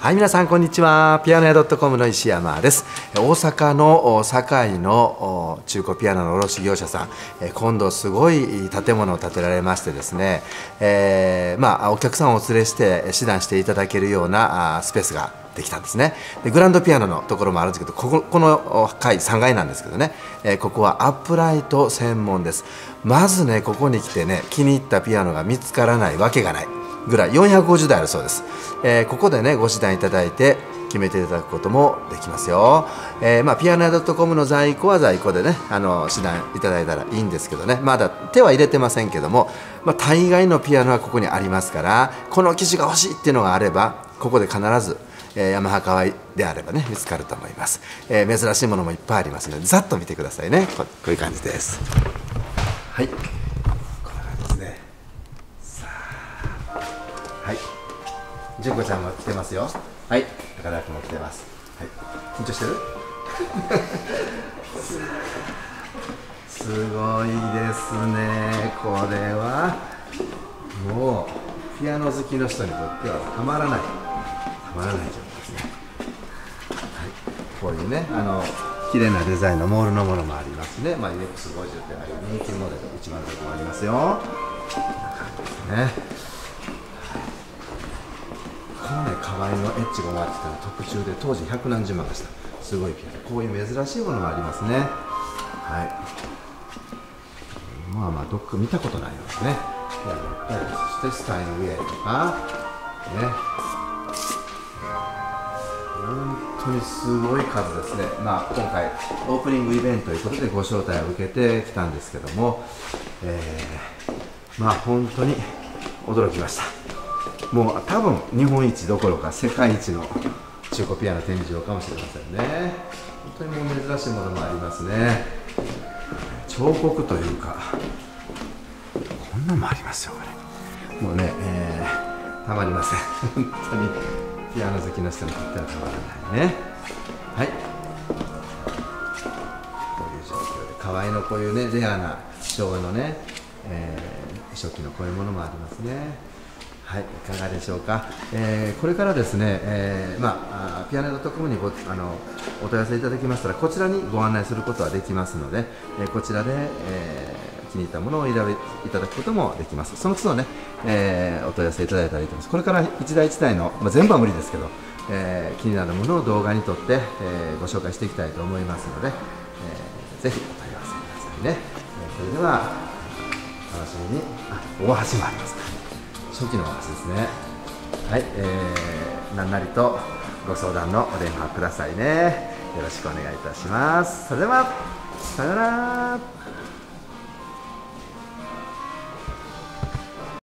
はい、皆さんこんにちは。ピアノ屋 .com の石山です。大阪の堺の中古ピアノの卸業者さん、今度すごい建物を建てられましてですね、お客さんをお連れして指導していただけるようなスペースができたんですね。でグランドピアノのところもあるんですけど、この階3階なんですけどね、ここはアップライト専門です。まずね、ここに来てね、気に入ったピアノが見つからないわけがないぐらい450台あるそうです。ここでねご指導いただいて決めていただくこともできますよ。ピアノ屋 .com の在庫は在庫でね指導いただいたらいいんですけどね、まだ手は入れてませんけども、大概のピアノはここにありますから、この機種が欲しいっていうのがあればここで必ずヤマハカワイであればね見つかると思います。珍しいものもいっぱいありますのでざっと見てくださいね。こういう感じです。はい、こんな感じですね。はい、純子ちゃんも来てますよ。はい、高田君も来てます。はい、緊張してるすごいですね。これはもうピアノ好きの人にとってはたまらない状態ですね。はい、こういうね綺麗なデザインのモールのものもありますね。UX50 ってああいう人気モデル106もありますよ。こんな感じですね。このね、河合のエッジが回ってたの特注で当時100何十万でした。すごいピアノ。こういう珍しいものもありますね。はい。どっか見たことないようですね。そしてスタインウェイとかね。本当にすごい数ですね。今回オープニングイベントということでご招待を受けてきたんですけども、本当に驚きました。もう多分日本一どころか世界一の中古ピアノ展示場かもしれませんね。本当にもう珍しいものもありますね。彫刻というかこんなのもありますよ。これもうね、たまりません。本当にピアノ好きの人にとってはたまらないね。はい、こういう状況で河合のこういうねレアな昭和のね、初期のこういうものもありますね。はい、いかがでしょうか。これからですね、ピアノ.com にお問い合わせいただきましたら、こちらにご案内することはできますので、こちらで、気に入ったものを選びいただくこともできます。その都度ね、お問い合わせいただいたらいいと思います。これから一台一台の、全部は無理ですけど、気になるものを動画に撮って、ご紹介していきたいと思いますので、ぜひお問い合わせくださいね。それでは楽しみに、大橋もありますから。初期のお話ですね。はい、何なりとご相談のお電話くださいね。よろしくお願いいたします。それではさよなら。